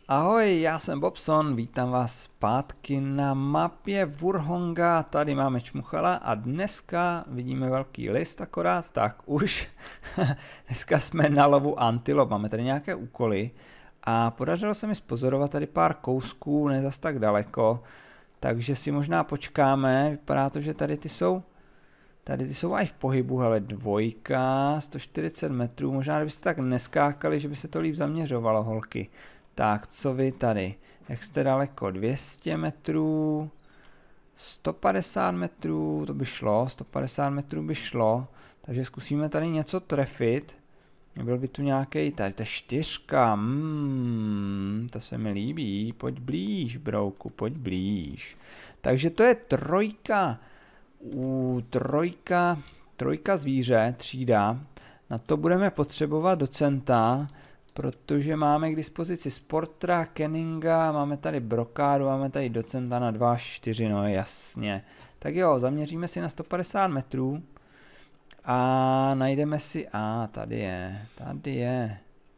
Ahoj, já jsem Bobson, vítám vás zpátky na mapě Wurhonga, tady máme čmuchala a dneska vidíme velký list akorát, tak už. Dneska jsme na lovu antilop, máme tady nějaké úkoly a podařilo se mi spozorovat tady pár kousků, ne zas tak daleko, takže si možná počkáme, vypadá to, že tady ty jsou aj v pohybu, hele, dvojka, 140 metrů, možná kdybyste tak neskákali, že by se to líp zaměřovalo, holky. Tak, co vy tady? Jak jste daleko? 200 metrů, 150 metrů, to by šlo, 150 metrů by šlo, takže zkusíme tady něco trefit. Byl by tu nějaký, tady ta čtyřka, to se mi líbí, pojď blíž, brouku, pojď blíž. Takže to je trojka, trojka zvíře, třída, na to budeme potřebovat docenta, protože máme k dispozici Sportra, Kenninga, máme tady Brokádu, máme tady docenta na 2 až 4, no jasně. Tak jo, zaměříme si na 150 metrů a najdeme si, tady je.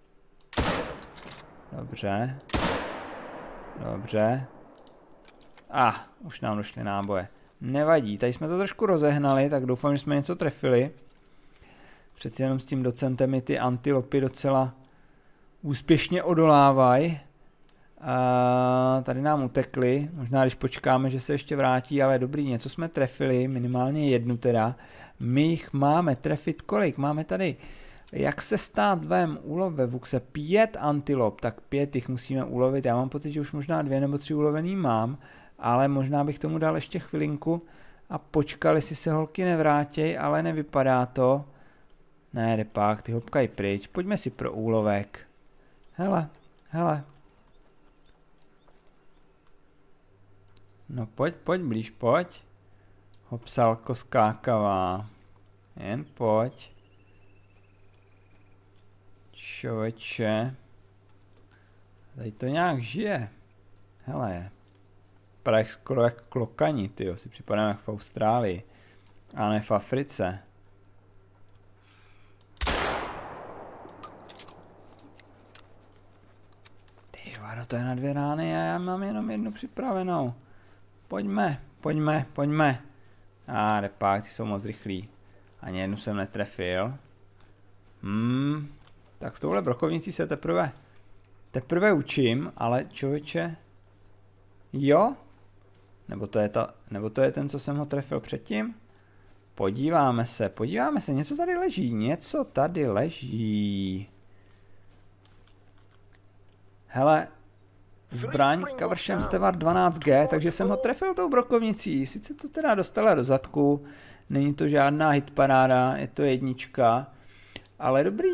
Dobře. Už nám došly náboje. Nevadí, tady jsme to trošku rozehnali, tak doufám, že jsme něco trefili. Přeci jenom s tím docentem i ty antilopy docela úspěšně odolávají. Tady nám utekli, možná když počkáme, že se ještě vrátí, ale dobrý, něco jsme trefili, minimálně jednu teda. My jich máme trefit kolik? Máme tady, jak se stát vem, úlov ve Vuxe, 5 antilop, tak 5 jich musíme ulovit. Já mám pocit, že už možná 2 nebo 3 ulovený mám, ale možná bych tomu dal ještě chvilinku a počkali, jestli se holky nevrátěj, ale nevypadá to. Ne, jde pak, ty hopkají pryč, pojďme si pro úlovek. Hele. No pojď blíž, pojď. Hopsalko skákavá. Jen pojď. Čověče. Tady to nějak žije. Hele. Vypadá skoro jak klokani, tyjo. Si připadám jak v Austrálii. A ne v Africe. To je na 2 rány a já mám jenom jednu připravenou. Pojďme. Repák, ty jsou moc rychlí. Ani jednu jsem netrefil. Tak s touhle brokovnicí se teprve učím, ale člověče. Jo? Nebo to je ten, co jsem ho trefil předtím? Podíváme se, něco tady leží. Hele, zbraň Kavršem Stevar 12G, takže jsem ho trefil tou brokovnicí. Sice to teda dostala do zadku, není to žádná hitparáda, je to jednička, ale dobrý.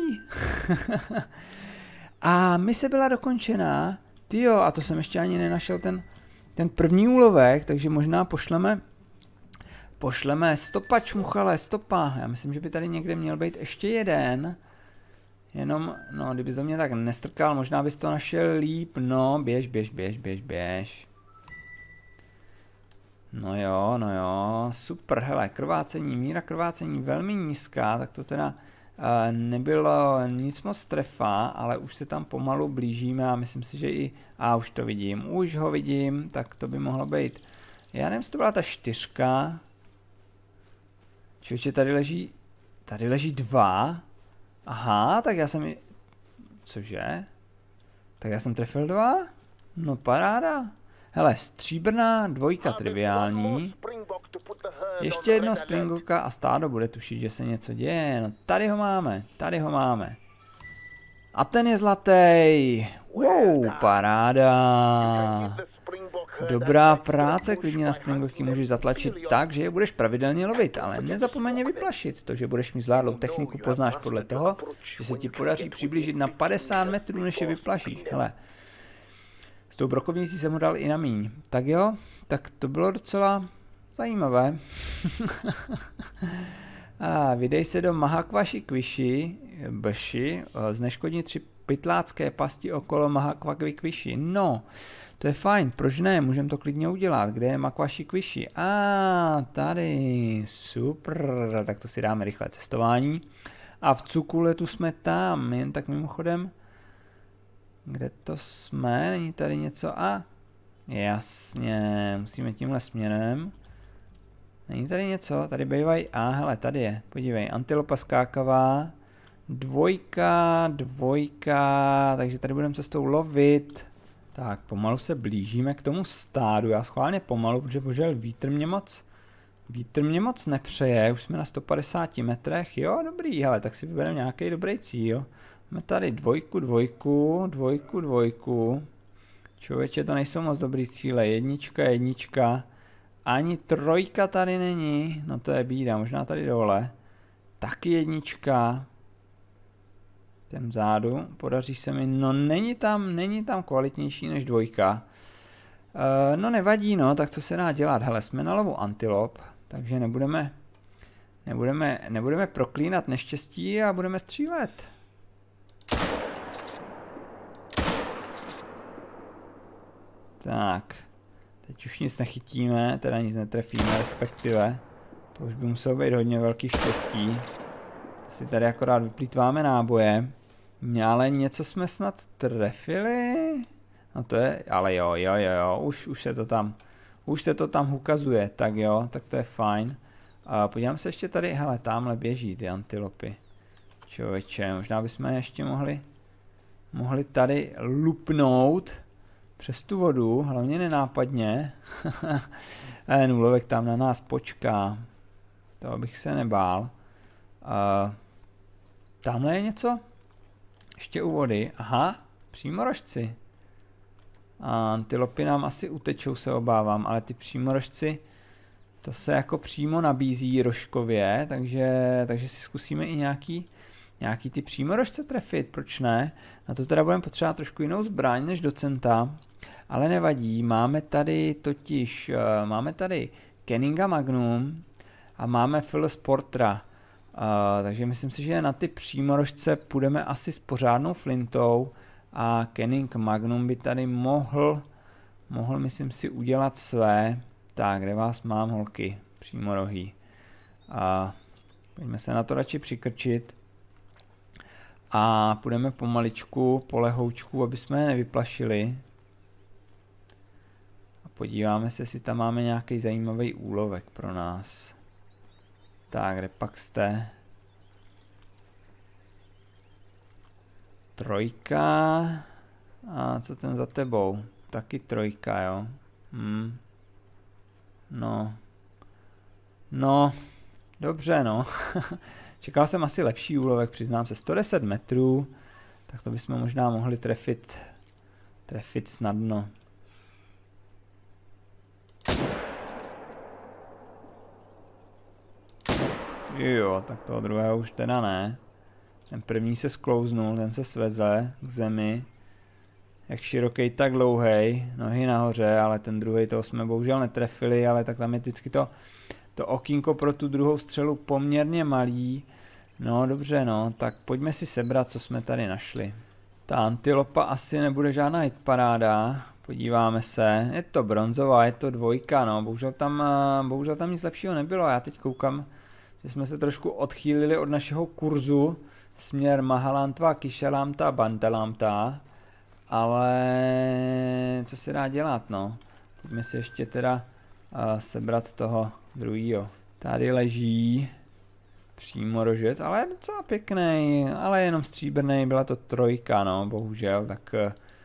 A mise byla dokončená. Tyjo, a to jsem ještě ani nenašel ten první úlovek, takže možná pošleme stopa čmuchale, stopa. Já myslím, že by tady někde měl být ještě jeden. Jenom, no, kdyby to mě tak nestrkal, možná bys to našel líp, no, běž. No jo, super, hele, míra krvácení velmi nízká, tak to teda nebylo nic moc trefa, ale už se tam pomalu blížíme a myslím si, že už ho vidím, tak to by mohlo být, já nevím, jestli to byla ta 4. Člověče, tady leží 2. Aha, tak já jsem cože? Tak já jsem trefil 2? No paráda. Hele, stříbrná, 2 triviální. Ještě jedno springboka a stádo bude tušit, že se něco děje. No tady ho máme. A ten je zlatý. Wow, paráda. Dobrá práce, klidně na springboky můžeš zatlačit tak, že je budeš pravidelně lovit, ale nezapomeň je vyplašit. To, že budeš mít zvládlou techniku, poznáš podle toho, že se ti podaří přiblížit na 50 metrů, než je vyplašíš. Hele, s tou brokovnicí jsem ho dal i na míň. Tak jo, tak to bylo docela zajímavé. Vydej se do Mahakvaši Kviši, zneškodni 3 pytlácké pasti okolo Mahakvaši Kviši. No, to je fajn, proč ne, můžeme to klidně udělat. Kde je Makvaši Kviši? Tady, super, tak to si dáme rychle cestování. A v Cukuletu jsme tam, jen tak mimochodem. Kde to jsme? Není tady něco? A jasně, musíme tímhle směrem. Není tady něco? Tady bývají. Hele, tady je. Podívej, antilopa skákavá. Dvojka, takže tady budeme cestou lovit. Tak, pomalu se blížíme k tomu stádu. Já schválně pomalu, protože bohužel vítr mě moc nepřeje. Už jsme na 150 metrech. Jo, dobrý, hele, tak si vybereme nějaký dobrý cíl. Máme tady dvojku. Člověče, to nejsou moc dobrý cíle. Jednička. Ani trojka tady není. No to je bída, možná tady dole. Taky jednička. Ten vzadu, podaří se mi, no není tam kvalitnější než dvojka. No nevadí, no, tak co se dá dělat? Hele, jsme na lovu antilop, takže nebudeme proklínat neštěstí a budeme střílet. Tak, teď už nic nechytíme, teda nic netrefíme, respektive. To už by muselo být hodně velký štěstí. Si tady akorát vyplýtváme náboje. Ale něco jsme snad trefili. No to je, ale jo, už se to tam ukazuje, tak jo, tak to je fajn. Podívám se ještě tady, hele, tamhle běží ty antilopy. Člověče, možná bychom ještě mohli tady lupnout přes tu vodu, hlavně nenápadně. Nulovek tam na nás počká. To bych se nebál. Tamhle je něco? Ještě u vody. Aha, přímorožci. Antilopy nám asi utečou, se obávám, ale ty přímorožci, to se jako přímo nabízí rožkově, takže si zkusíme i nějaký ty přímorožce trefit, proč ne? Na to teda budeme potřebovat trošku jinou zbraň než docenta, ale nevadí, máme tady Kenninga Magnum a máme Phil Sportra. Takže myslím si, že na ty přímorožce půjdeme asi s pořádnou flintou a Kenning Magnum by tady mohl myslím si udělat své. Tak, kde vás mám, holky, přímorohý. Pojďme se na to radši přikrčit a půjdeme pomaličku, polehoučku, aby jsme je nevyplašili. A podíváme se, jestli tam máme nějaký zajímavý úlovek pro nás. Tak, kde pak jste? Trojka. A co ten za tebou? Taky trojka, jo? No, dobře, no. Čekal jsem asi lepší úlovek, přiznám se. 110 metrů, tak to bychom možná mohli trefit snadno. Jo, tak toho druhého už teda ne. Ten první se sklouznul, ten se svezle k zemi. Jak široký, tak dlouhej, nohy nahoře, ale ten druhý toho jsme bohužel netrefili, ale tak tam je vždycky to okýnko pro tu druhou střelu poměrně malý. No dobře, no, tak pojďme si sebrat, co jsme tady našli. Ta antilopa asi nebude žádná hitparáda, podíváme se, je to bronzová, je to dvojka, no, bohužel tam nic lepšího nebylo, já teď koukám, že jsme se trošku odchýlili od našeho kurzu, směr Mahalantva, Kishalamta, Bantalamta, ale co se dá dělat, no, pojďme si ještě teda sebrat toho druhýho. Tady leží přímorožec, ale je docela pěkný, ale jenom stříbrný, byla to trojka, no, bohužel, tak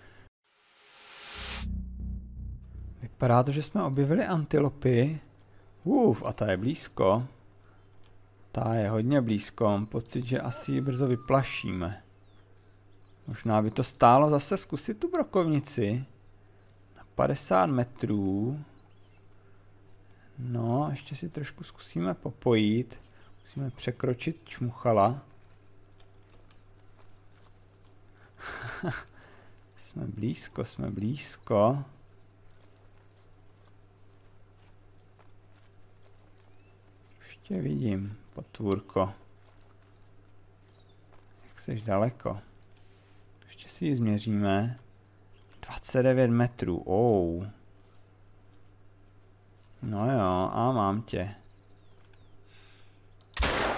vypadá to, že jsme objevili antilopy. A ta je blízko. Ta je hodně blízko, mám pocit, že asi ji brzo vyplašíme. Možná by to stálo zase zkusit tu brokovnici. Na 50 metrů. No, ještě si trošku zkusíme popojit. Musíme překročit čmuchala. Jsme blízko. Ještě vidím, potvůrko. Jak seš daleko. Ještě si ji změříme. 29 metrů, No jo, a mám tě.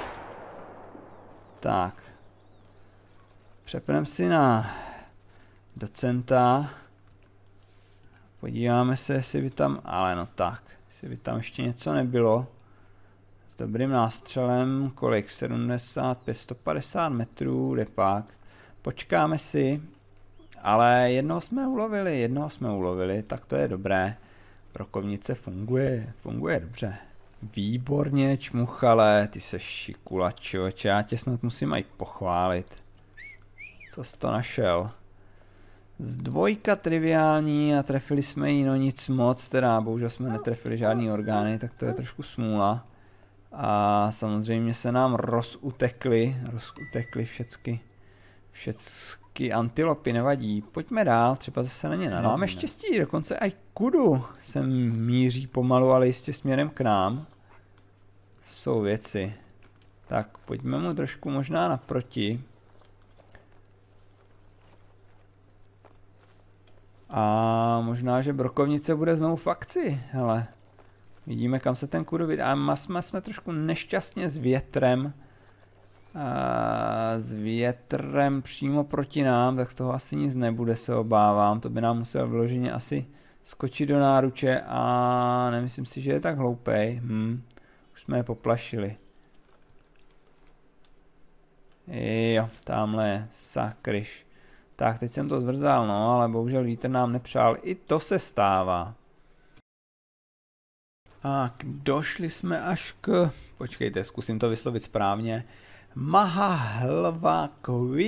Tak. Přepneme si na do centa. Podíváme se, jestli by tam, ale no tak, jestli by tam ještě něco nebylo. S dobrým nástřelem, kolik? 75, 150 metrů, kde pak. Počkáme si, ale jednoho jsme ulovili, tak to je dobré. Brokovnice funguje dobře. Výborně, čmuchale, ty seš šikula, člověče, já tě snad musím aj pochválit. Co jsi to našel? Z dvojka triviální a trefili jsme jí, no nic moc, teda bohužel jsme netrefili žádný orgány, tak to je trošku smůla. A samozřejmě se nám rozutekly všecky antilopy, nevadí. Pojďme dál, třeba zase na ně narazíme. Máme štěstí, dokonce aj kudu se míří pomalu, ale jistě směrem k nám. Jsou věci. Tak, pojďme mu trošku možná naproti. A možná, že brokovnice bude znovu v akci, hele. Vidíme, kam se ten kudu vydá. A jsme trošku nešťastně s větrem. S větrem přímo proti nám, tak z toho asi nic nebude, se obávám. To by nám musel vyloženě asi skočit do náruče a nemyslím si, že je tak hloupej. Už jsme je poplašili. Jo, tamhle je, sakryš. Tak, teď jsem to zvrzal, no, ale bohužel vítr nám nepřál. I to se stává. Tak, došli jsme až k... Počkejte, zkusím to vyslovit správně. Mahahlva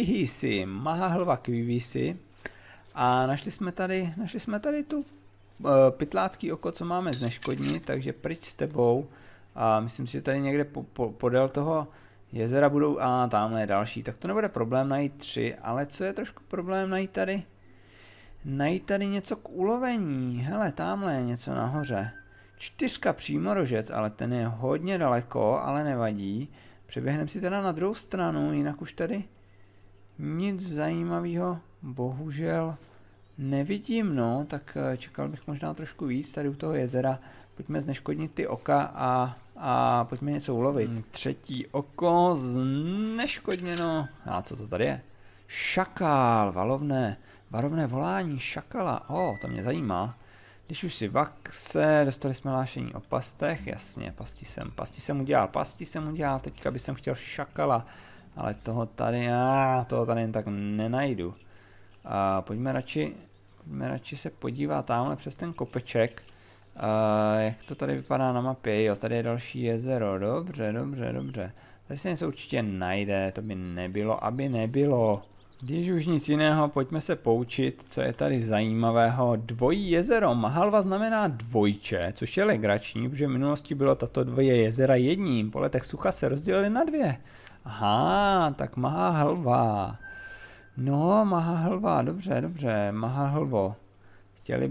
Kvihisi. A našli jsme tady tu pytlácký oko, co máme zneškodnit, takže pryč s tebou. A myslím si, že tady někde podél toho jezera budou, a tamhle je další, tak to nebude problém najít 3, ale co je trošku problém najít tady něco k ulovení, hele, tamhle je něco nahoře. 4 přímorožec, ale ten je hodně daleko, ale nevadí. Přeběhneme si teda na druhou stranu, jinak už tady nic zajímavého bohužel nevidím, no, tak čekal bych možná trošku víc tady u toho jezera. Pojďme zneškodnit ty oka a pojďme něco ulovit. 3. oko zneškodněno. A co to tady je? Šakál, varovné volání šakala. To mě zajímá. Když už si vakse, dostali jsme hlášení o pastech, jasně, pasti jsem udělal, teďka bych chtěl šakala, ale toho tady jen tak nenajdu. Pojďme radši se podívat tamhle přes ten kopeček, jak to tady vypadá na mapě. Jo, tady je další jezero, dobře. Tady se něco určitě najde, to by nebylo, aby nebylo. Když už nic jiného, pojďme se poučit, co je tady zajímavého. Dvojí jezero. Mahalva znamená dvojče, což je legrační, protože v minulosti bylo tato dvoje jezera jedním. Po letech sucha se rozdělily na 2. Aha, tak Mahahlva. No, Mahahlva, dobře, Mahahlvo. Chtěli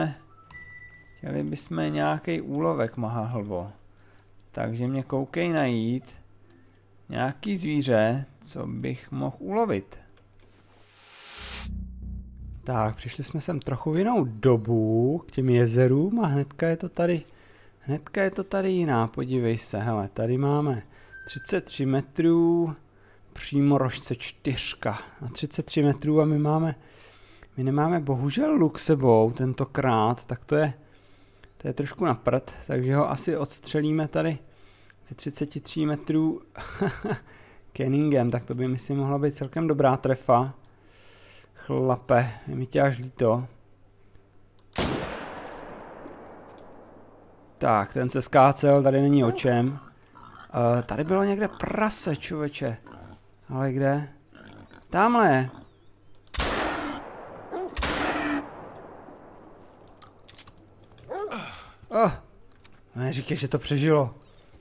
bychom nějaký úlovek, Mahahlvo. Takže mě koukej najít nějaký zvíře, co bych mohl ulovit. Tak, přišli jsme sem trochu v jinou dobu k těm jezerům a hnedka je to tady jiná, podívej se, hele, tady máme 33 metrů, přímorožce 4 na 33 metrů a my nemáme bohužel luk sebou tentokrát, tak to je trošku na prd, takže ho asi odstřelíme tady ze 33 metrů Kenningem, tak to by myslím mohla být celkem dobrá trefa. Chlape, je mi tě až líto. Tak, ten se skácel, tady není o čem. Tady bylo někde prase, člověče. Ale kde? Tamhle. Neříkej, že to přežilo.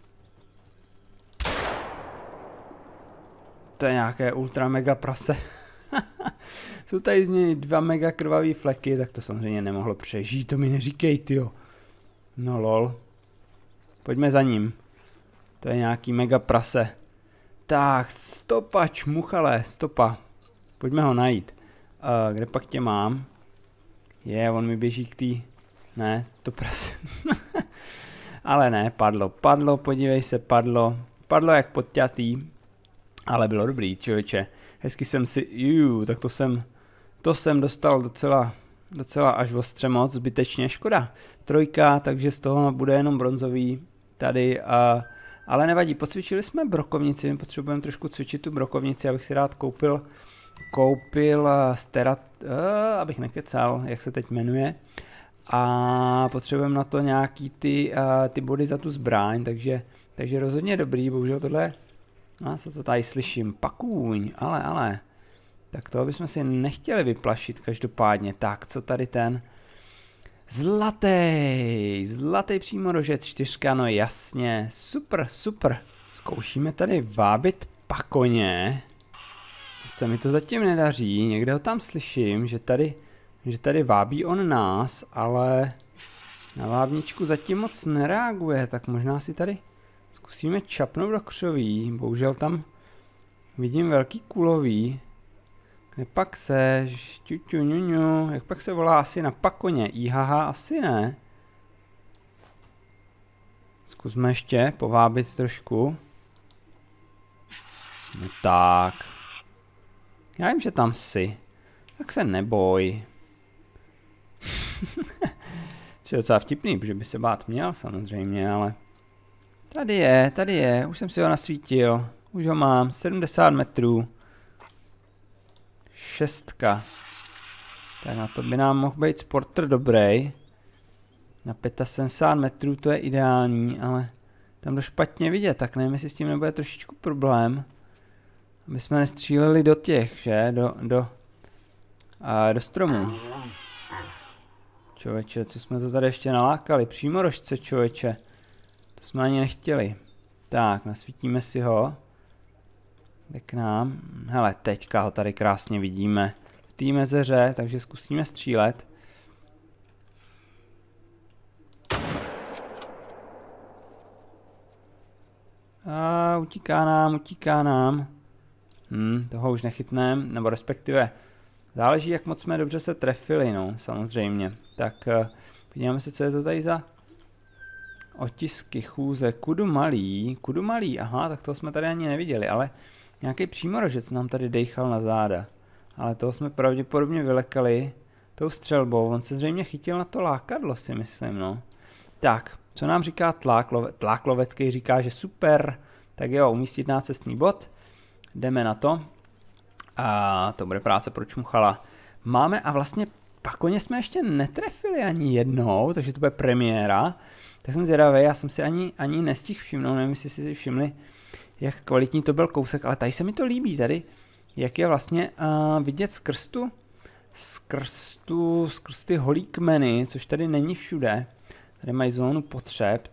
To je nějaké ultra mega prase. Jsou tady z něj 2 mega krvavý fleky, tak to samozřejmě nemohlo přežít, to mi neříkej, tyjo. No lol. Pojďme za ním. To je nějaký mega prase. Tak, stopa, čmuchale, stopa. Pojďme ho najít. Kde pak tě mám? On mi běží k tý... Ne, to prase. Ale ne, padlo, podívej se, padlo jak podťatý. Ale bylo dobrý, člověče. Hezky jsem si, tak To jsem dostal docela až ostře moc, zbytečně škoda. 3, takže z toho bude jenom bronzový tady, ale nevadí, pocvičili jsme brokovnici, my potřebujeme trošku cvičit tu brokovnici, abych si rád koupil sterat, abych nekecal, jak se teď jmenuje. A potřebujeme na to nějaký ty body za tu zbraň, takže rozhodně dobrý, bohužel tohle, no co to tady slyším, pakůň, ale, tak toho bychom si nechtěli vyplašit každopádně, tak co tady ten, zlatý přímorožec 4, no jasně, super, zkoušíme tady vábit pakoně, se mi to zatím nedaří, někde ho tam slyším, že tady vábí on nás, ale na vábničku zatím moc nereaguje, tak možná si tady zkusíme čapnout do křoví, bohužel tam vidím velký kulový. Kde pak seš, jak pak se volá asi na pakoně, ihaha, asi ne. Zkusme ještě povábit trošku. No tak. Já vím, že tam jsi, tak se neboj. To je docela vtipný, protože by se bát měl samozřejmě, ale tady je, už jsem si ho nasvítil, už ho mám, 70 metrů, 6. Tak na to by nám mohl být sporter dobrý. Na 75 metrů to je ideální, ale tam to špatně vidět, tak nevím, jestli s tím nebude trošičku problém. Aby jsme nestříleli do těch, že? Do stromů. Člověče, co jsme to tady ještě nalákali? Přímorožce, člověče. To jsme ani nechtěli. Tak, nasvítíme si ho. Jde k nám. Hele, teďka ho tady krásně vidíme. V té mezeře, takže zkusíme střílet. A utíká nám. Toho už nechytneme, nebo respektive záleží, jak moc jsme dobře se trefili, no, samozřejmě. Tak podíváme se, co je to tady za otisky chůze. Kudu malý, aha, tak toho jsme tady ani neviděli, ale nějaký přímorožec nám tady dejchal na záda. Ale toho jsme pravděpodobně vylekali tou střelbou, on se zřejmě chytil na to lákadlo, si myslím, no. Tak, co nám říká tlak lovecký, říká, že super, tak jo, umístit nácestný bod. Jdeme na to. A to bude práce pro čmuchala. Máme a vlastně pakoně jsme ještě netrefili ani jednou, takže to bude premiéra. Tak jsem zvědavý, já jsem si ani nestihl všimnout, nevím, jestli si všimli, jak kvalitní to byl kousek, ale tady se mi to líbí, tady, jak je vlastně vidět skrz ty holí kmeny, což tady není všude. Tady mají zónu potřeb,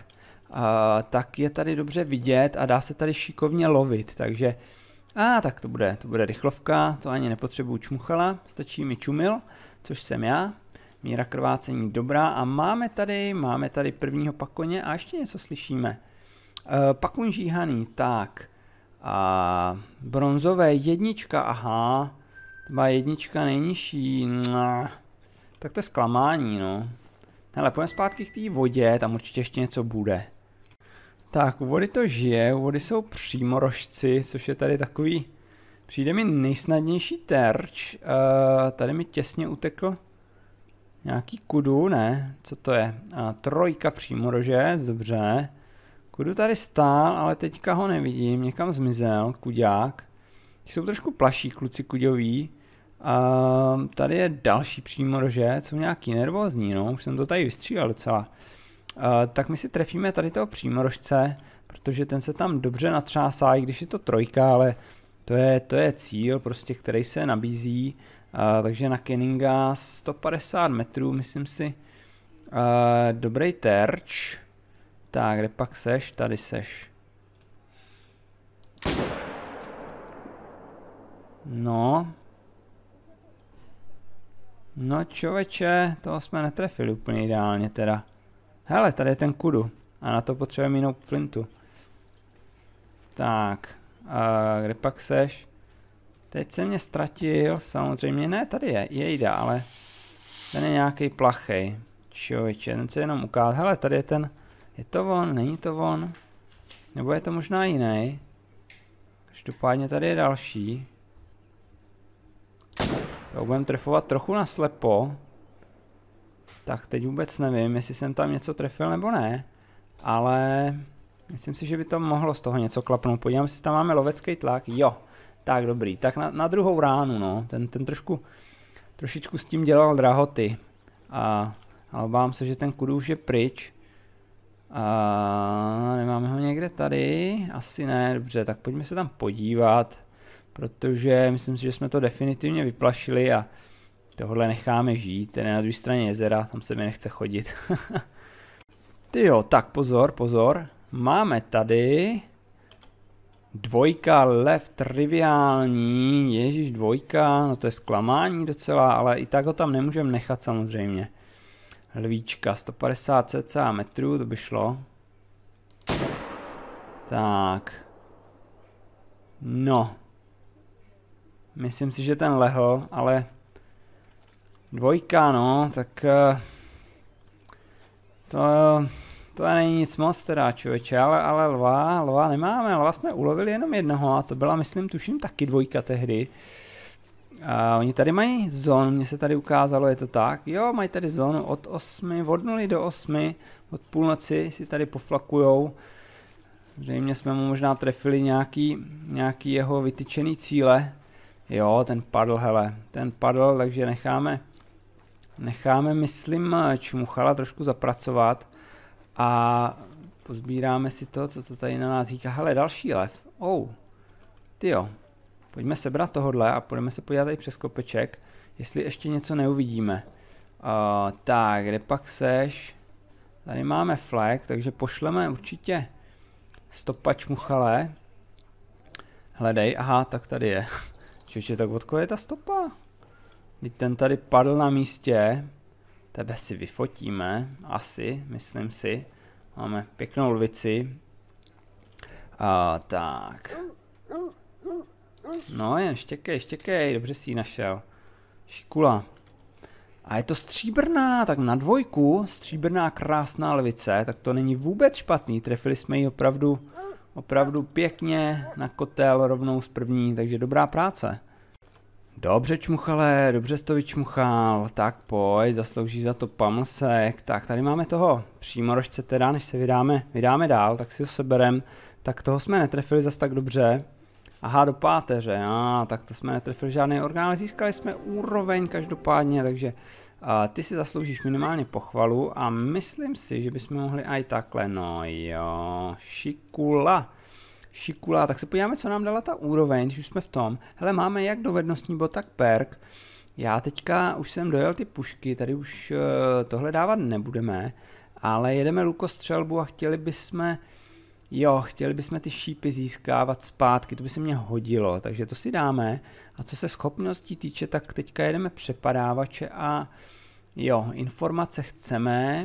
tak je tady dobře vidět a dá se tady šikovně lovit, takže tak to bude rychlovka, to ani nepotřebuju čmuchala, stačí mi čumil, což jsem já, míra krvácení dobrá a máme tady prvního pakoně a ještě něco slyšíme. Pakuň žíhaný, tak, bronzové 1, aha, 1 nejnižší, tak to je zklamání, no. Hele, pojďme zpátky k té vodě, tam určitě ještě něco bude. Tak, u vody to žije, u vody jsou přímorožci, což je tady takový, přijde mi nejsnadnější terč, tady mi těsně utekl nějaký kudu, ne, co to je, 3 přímorožec, dobře, kudu tady stál, ale teďka ho nevidím, někam zmizel, kudák, jsou trošku plaší kluci kuďoví, tady je další přímorožec, jsou nějaký nervózní, no, už jsem to tady vystřílel docela. Tak my si trefíme tady toho přímorožce, protože ten se tam dobře natřásá, i když je to 3, ale to je cíl, prostě, který se nabízí. Takže na Kenninga 150 metrů, myslím si, dobrý terč. Tak, kde pak seš? Tady seš. No, toho jsme netrefili úplně ideálně teda. Hele, tady je ten kudu a na to potřebujeme jinou flintu. Tak, kde pak seš? Teď se mě ztratil, samozřejmě, ne, tady je jejda, ale ten je nějaký plachej. Člověče, ten se jenom ukázal, hele, tady je ten, je to on, není to on? Nebo je to možná jiný? Každopádně tady je další. To budeme trefovat trochu naslepo. Tak teď vůbec nevím, jestli jsem tam něco trefil nebo ne. Ale myslím si, že by to mohlo z toho něco klapnout. Podívám si, tam máme lovecký tlak. Jo, tak dobrý. Tak na druhou ránu, no. Ten trošičku s tím dělal drahoty. A obávám se, že ten kudu už je pryč. A nemáme ho někde tady? Asi ne, dobře, tak pojďme se tam podívat. Protože myslím si, že jsme to definitivně vyplašili a tohle necháme žít. Ten je na druhé straně jezera, tam se mi nechce chodit. Tyjo, tak pozor. Máme tady dvojka, lev triviální, ježíš dvojka, no to je zklamání docela, ale i tak ho tam nemůžeme nechat samozřejmě. Lvíčka, 150 cca metrů, to by šlo. Tak. No. Myslím si, že ten lehl, ale dvojka, no, tak to není nic moc teda, člověče, ale lva nemáme, lva jsme ulovili jenom jednoho a to byla, myslím, tuším taky dvojka tehdy. A oni tady mají zónu, mně se tady ukázalo, je to tak, jo, mají tady zónu od 0 do 8, od půlnoci si tady poflakujou. Zřejmě jsme mu možná trefili nějaký jeho vytyčený cíle. Jo, ten padl, hele, takže necháme, myslím, čmuchala trošku zapracovat a pozbíráme si to, co to tady na nás říká. Hele, další lev. Tyjo, pojďme sebrat tohodle a půjdeme se podívat tady přes kopeček, jestli ještě něco neuvidíme. Tak, kde pak seš? Tady máme flag, takže pošleme určitě stopa čmuchale. Hledej, aha, tak tady je. Čoče, tak od koho je ta stopa? Teď ten tady padl na místě. Tebe si vyfotíme, asi, myslím si. Máme pěknou lvici. Tak. No jen, štěkej, dobře si ji našel. Šikula. A je to stříbrná, tak na dvojku, stříbrná krásná lvice, tak to není vůbec špatný. Trefili jsme ji opravdu pěkně na kotel rovnou z první, takže dobrá práce. Dobře čmuchale, dobře jsi to vyčmuchal, tak pojď, zaslouží za to pamlsek. Tak tady máme toho přímorožce teda, než se vydáme dál, tak si ho seberem. Tak toho jsme netrefili zas tak dobře. Aha, do páteře, tak to jsme netrefili žádný orgán, ale získali jsme úroveň každopádně, takže ty si zasloužíš minimálně pochvalu a myslím si, že bychom mohli aj takhle, no jo, šikula, tak se podíváme, co nám dala ta úroveň, když už jsme v tom. Hele, máme jak dovednostní bod, tak perk. Já teďka už jsem dojel ty pušky, tady už tohle dávat nebudeme, ale jedeme lukostřelbu a chtěli bychom ty šípy získávat zpátky, to by se mě hodilo, takže to si dáme. A co se schopností týče, tak teďka jedeme přepadávače a jo, informace chceme.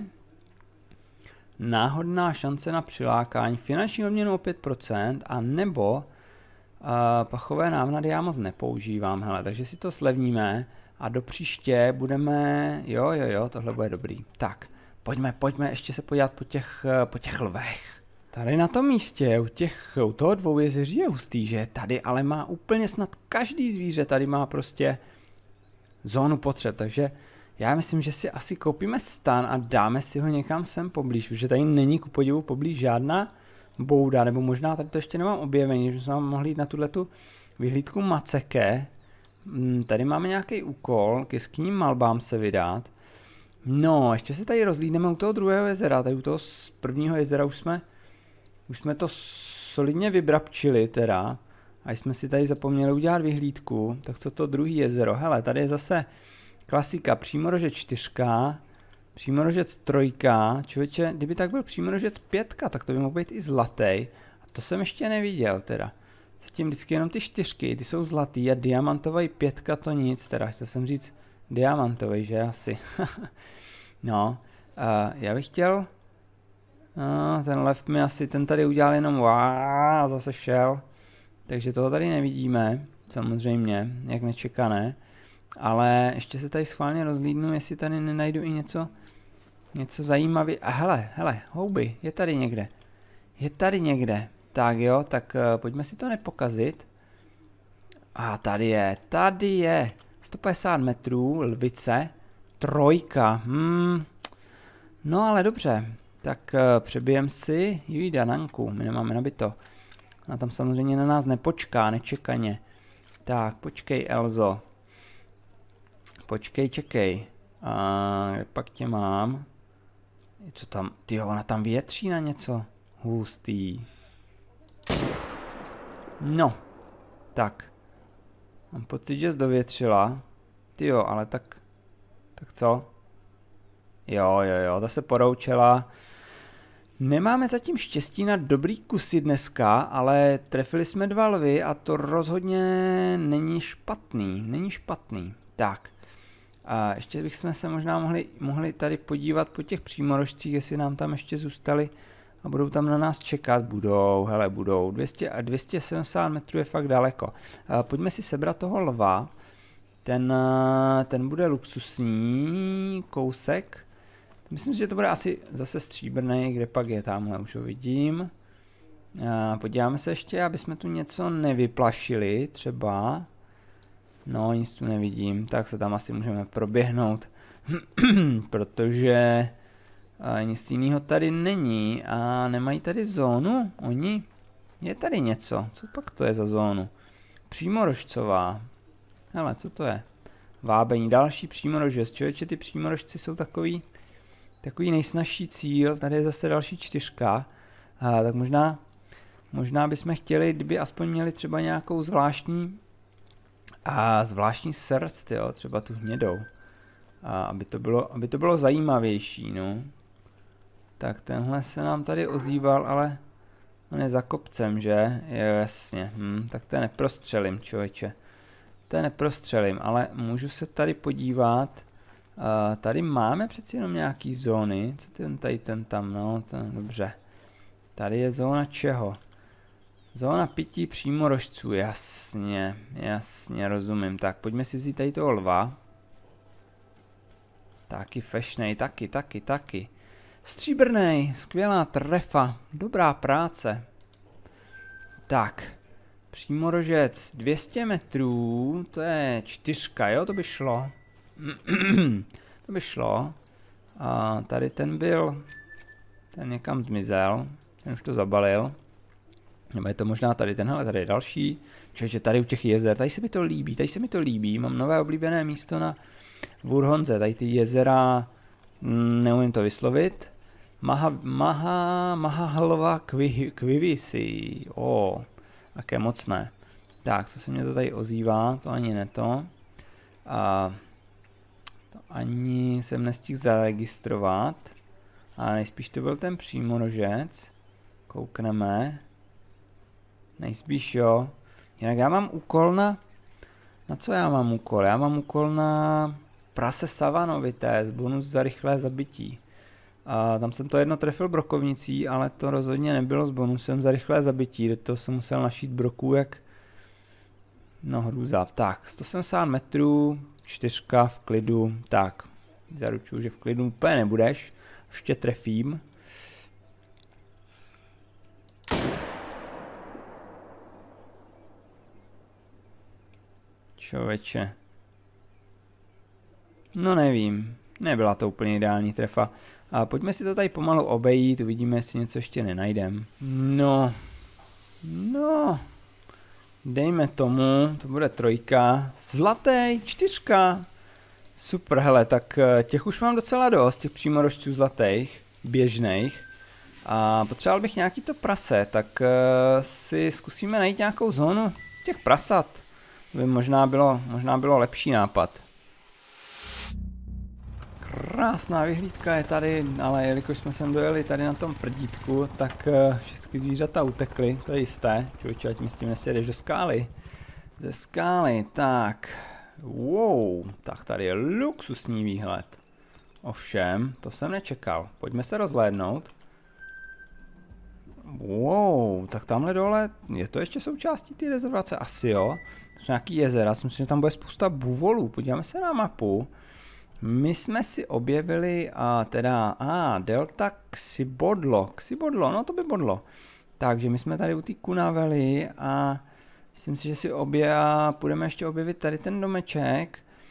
Náhodná šance na přilákání, finanční odměnu o 5% a nebo pachové návnady já moc nepoužívám, hele, takže si to slevníme a do příště budeme, jo, tohle bude dobrý. Tak, pojďme ještě se podívat po těch lvech. Tady na tom místě, u toho dvoujezeří je hustý, že tady ale má úplně snad každý zvíře, tady má prostě zónu potřeb, takže já myslím, že si asi koupíme stan a dáme si ho někam sem poblíž, protože tady není ku podivu poblíž žádná bouda, nebo možná tady to ještě nemám objevení, že jsme mohli jít na tuhletu vyhlídku Maceke. Tady máme nějaký úkol, k jeskynním malbám se vydat. No, ještě se tady rozlídneme u toho druhého jezera, tady u toho prvního jezera už jsme to solidně vybrabčili teda. A jsme si tady zapomněli udělat vyhlídku, tak co to druhý jezero? Hele, tady je zase klasika, přímorožec 4, přímorožec 3, člověče, kdyby tak byl přímorožec 5, tak to by mohl být i zlatý. A to jsem ještě neviděl teda. Zatím vždycky jenom ty 4, ty jsou zlatý a diamantový 5 to nic, teda chtěl jsem říct diamantový, že asi. No, já bych chtěl, ten lev mi asi, ten tady udělal jenom a zase šel. Takže toho tady nevidíme, samozřejmě, jak nečekané. Ale ještě se tady schválně rozhlídnu, jestli tady nenajdu i něco zajímavé. A hele, houby, je tady někde. Tak jo, tak pojďme si to nepokazit. A tady je. 150 metrů, lvice, 3. No ale dobře, tak přebijem si Jují Dananku, my nemáme nabito. Ona tam samozřejmě na nás nepočká, nečekaně. Tak, počkej Elzo. Počkej, čekej. Kde pak tě mám? Co tam? Tyjo, ona tam větří na něco. Hustý. No. Tak. Mám pocit, že jsi dovětřila. Tyjo, ale tak... Tak co? Jo, ta se poroučela. Nemáme zatím štěstí na dobrý kusy dneska, ale trefili jsme 2 lvy a to rozhodně není špatný. Tak. A ještě bychom se možná mohli tady podívat po těch přímorožcích, jestli nám tam ještě zůstali a budou tam na nás čekat. Budou. 270 metrů je fakt daleko. Pojďme si sebrat toho lva. Ten bude luxusní kousek. Myslím si, že to bude asi zase stříbrný, kde pak je, tamhle už ho vidím. Podíváme se ještě, aby jsme tu něco nevyplašili, třeba. No, nic tu nevidím, tak se tam asi můžeme proběhnout, protože nic jiného tady není a nemají tady zónu, oni. Je tady něco, co pak to je za zónu? Přímorožcová. Hele, co to je? Vábení, další přímorožec, člověče, ty přímorožci jsou takový nejsnažší cíl, tady je zase další 4. Tak možná bychom chtěli, kdyby aspoň měli třeba nějakou zvláštní srst, jo, třeba tu hnědou. Aby to bylo zajímavější, no. Tak tenhle se nám tady ozýval, ale on je za kopcem, že? Jo, jasně, tak to neprostřelím, člověče. To neprostřelím, ale můžu se tady podívat. Tady máme přeci jenom nějaký zóny. Co ten tam, no, dobře. Tady je zóna čeho? Zóna pití přímorožců, jasně, rozumím. Tak, pojďme si vzít tady toho lva. Taky fešnej, taky. Stříbrnej, skvělá trefa, dobrá práce. Tak, přímorožec 200 metrů, to je 4, jo, to by šlo. A tady ten někam zmizel, ten už to zabalil. Nebo je to možná tady tenhle, tady je další. Člověče, tady u těch jezer, tady se mi to líbí, mám nové oblíbené místo na Vurhonze, tady ty jezera, neumím to vyslovit. Mahahlva Kvivisi, také mocné. Tak, co se mě to tady ozývá, to ani ne to. To ani jsem nestihl zaregistrovat. A nejspíš to byl ten přímorožec. Koukneme. Nejspíš jo. Jinak já mám úkol na co já mám úkol? Já mám úkol na prase savanovité, z bonus za rychlé zabití. Tam jsem to jedno trefil brokovnicí, ale to rozhodně nebylo s bonusem za rychlé zabití. Do toho jsem musel našít broků jak... No hrůza. Tak, 170 metrů, 4 v klidu. Tak, zaručuju, že v klidu úplně nebudeš. Ještě trefím. Člověče. No nevím. Nebyla to úplně ideální trefa. A pojďme si to tady pomalu obejít, uvidíme, jestli něco ještě nenajdem. No. Dejme tomu, to bude 3. Zlatý, 4. Super, hele, tak těch už mám docela dost, těch přímorožců zlatých, běžných. A potřeboval bych nějaký to prase, tak si zkusíme najít nějakou zónu těch prasat. To by možná bylo lepší nápad. Krásná vyhlídka je tady, ale jelikož jsme sem dojeli tady na tom prdítku, tak všechny zvířata utekly, to je jisté. Člověče, ať mi s tím nesjedeš do skály. Ze skály, tak. Wow, tak tady je luxusní výhled. Ovšem, to jsem nečekal. Pojďme se rozhlédnout. Wow, tak tamhle dole, je to ještě součástí té rezervace? Asi jo. Jsou nějaký jezera, myslím, že tam bude spousta buvolů. Podíváme se na mapu. My jsme si objevili delta Xibodlo, no to by bodlo. Takže my jsme tady u té Kunavely a myslím si, že půjdeme ještě objevit tady ten domeček.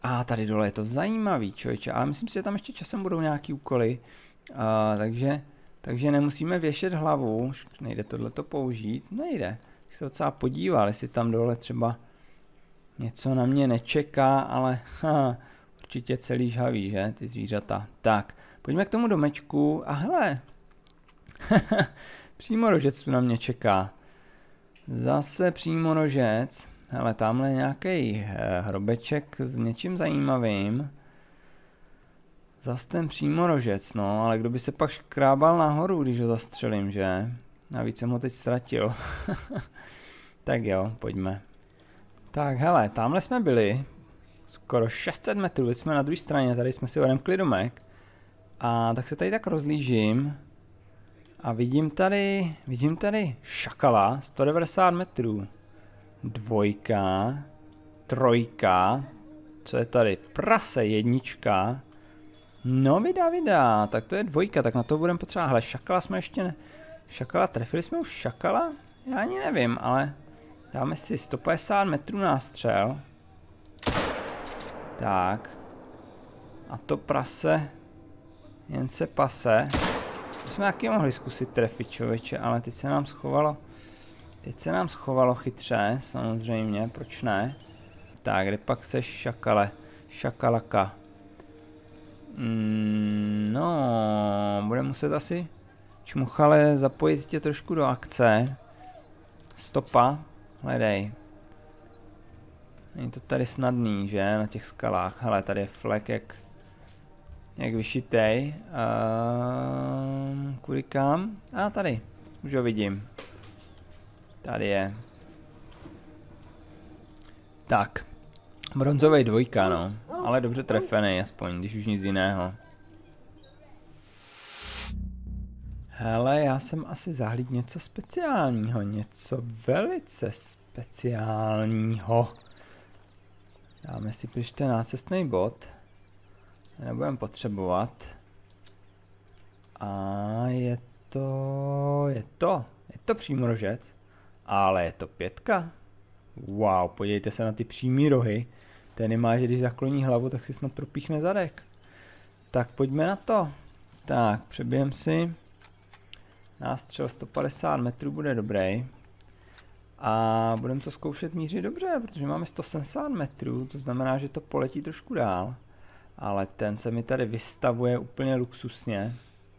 A tady dole je to zajímavý, člověče, ale myslím si, že tam ještě časem budou nějaký úkoly, takže nemusíme věšet hlavu, nejde tohleto použít, nejde. Tak se docela podíval, jestli tam dole třeba něco na mě nečeká, ale určitě celý žhaví, že, ty zvířata. Tak, pojďme k tomu domečku a hele, přímorožec tu na mě čeká. Zase přímorožec. Hele, tamhle je nějaký hrobeček s něčím zajímavým. Zas ten přímorožec, no, ale kdo by se pak škrábal nahoru, když ho zastřelím, že? Navíc jsem ho teď ztratil. Tak jo, pojďme. Tak hele, tamhle jsme byli. Skoro 600 metrů, teď jsme na druhé straně, tady jsme si odemkli domek. A tak se tady tak rozlížím. A vidím tady šakala, 190 metrů. 2, 3, co je tady, prase 1. No vydá, tak to je 2, tak na to budeme potřebovat, hele, šakala jsme ještě ne, šakala, trefili jsme už šakala? Já ani nevím, ale dáme si 150 metrů nástřel. Tak. A to prase jen se pase. To jsme taky mohli zkusit trefit, člověče, ale teď se nám schovalo. Teď se nám schovalo chytře, samozřejmě, proč ne? Tak, kde pak seš, šakale? Šakalaka. No, budeme muset asi, čmuchale, zapojit tě trošku do akce. Stopa, hledej. Není to tady snadný, že, na těch skalách. Hele, tady je flek jak vyšitej. Kudy kam? A tady, už ho vidím. Tady je. Tak. Bronzový 2, no. Ale dobře trefený, aspoň, když už nic jiného. Hele, já jsem asi zahlídl něco speciálního. Něco velice speciálního. Dáme si ten nácestný bod. Nebudeme potřebovat. A je to přímorožec. Ale je to 5. Wow, podívejte se na ty přímý rohy. Ten má, že když zakloní hlavu, tak si snad propíchne zadek. Tak pojďme na to. Tak, přebijem si. Nástřel 150 metrů bude dobrý. A budeme to zkoušet mířit dobře, protože máme 170 metrů, to znamená, že to poletí trošku dál. Ale ten se mi tady vystavuje úplně luxusně.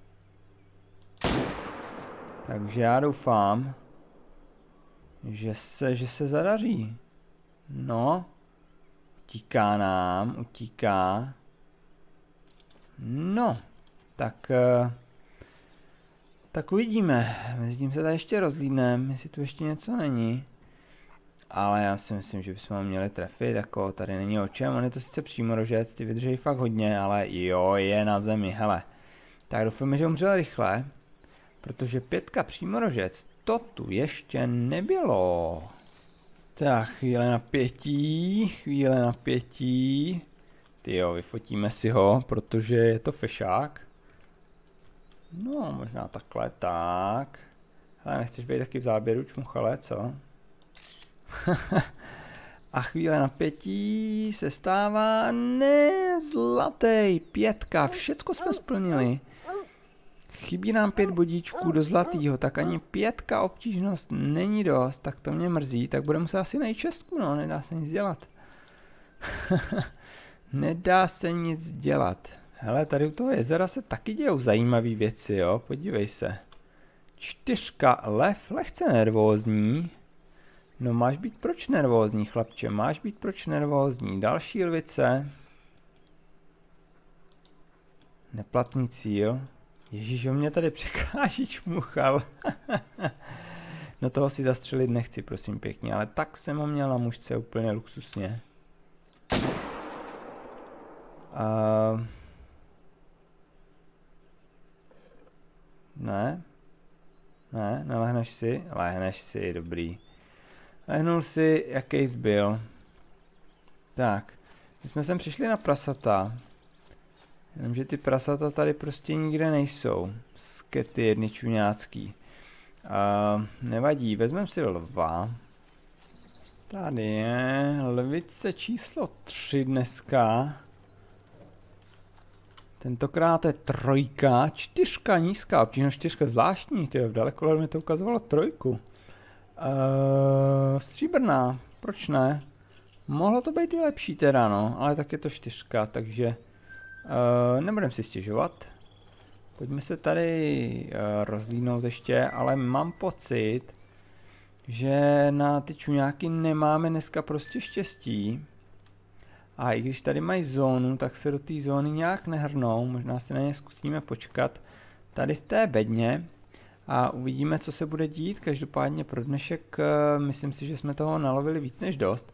Takže já doufám, že se zadaří. No. Utíká nám, utíká. No. Tak uvidíme. Mezi tím se tady ještě rozlídneme, jestli tu ještě něco není. Ale já si myslím, že bychom ho měli trefit, jako tady není o čem. On je to sice přímorožec, ty vydrží fakt hodně, ale jo, je na zemi, hele. Tak doufáme, že umřel rychle. Protože 5 přímorožec, to tu ještě nebylo. Tak, chvíle napětí. Tyjo, vyfotíme si ho, protože je to fešák. No, možná takhle, tak. Hele, nechceš být taky v záběru, čmuchale, co? A chvíle napětí se stává, ne, zlatý, 5, všecko jsme splnili. Chybí nám 5 bodíčků do zlatýho, tak ani 5 obtížnost není dost, tak to mě mrzí, tak budeme muset asi najít 6, no, nedá se nic dělat. Nedá se nic dělat. Hele, tady u toho jezera se taky dějou zajímavé věci, jo, podívej se. 4, lev, lehce nervózní. No máš být proč nervózní, chlapče, máš být proč nervózní. Další lvice. Neplatný cíl. Ježíš, on mě tady překáží, čmuchal. No toho si zastřelit nechci, prosím pěkně, ale tak jsem ho měl na mužce úplně luxusně. Ne, nelehneš si? Lehneš si, dobrý. Lehnul si, jaký zbyl. Tak, my jsme sem přišli na prasata. Jenomže ty prasata tady prostě nikde nejsou. Skety jedničuňácký. Nevadí, vezmeme si lva. Tady je lvice číslo 3 dneska. Tentokrát je 3, 4 nízká, obtížnost 4 zvláštní, tyjo, v dalekohledu mi to ukazovalo 3. Stříbrná, proč ne? Mohlo to být i lepší teda, no, ale tak je to 4, takže nebudem si stěžovat. Pojďme se tady rozlídnout ještě, ale mám pocit, že na ty čuňáky nemáme dneska prostě štěstí. A i když tady mají zónu, tak se do té zóny nějak nehrnou, možná se na ně zkusíme počkat tady v té bedně a uvidíme, co se bude dít. Každopádně pro dnešek myslím si, že jsme toho nalovili víc než dost.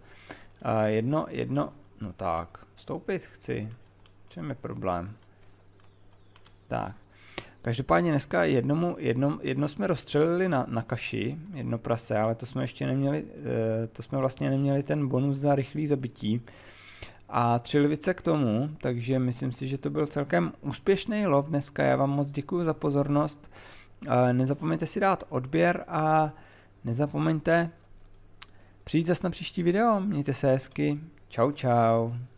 No tak, vstoupit chci, čem je problém? Tak, každopádně dneska jedno jsme rozstřelili na kaši, jedno prase, ale to jsme ještě neměli, to jsme vlastně neměli ten bonus za rychlý zabití. A 3 lvice k tomu, takže myslím si, že to byl celkem úspěšný lov dneska. Já vám moc děkuji za pozornost. Nezapomeňte si dát odběr a nezapomeňte přijít zase na příští video. Mějte se hezky. Čau, čau.